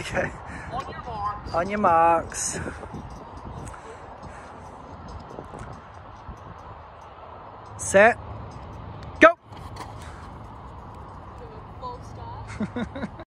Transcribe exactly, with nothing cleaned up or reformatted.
Okay. On your marks. On your marks. Set. Go! Full stop.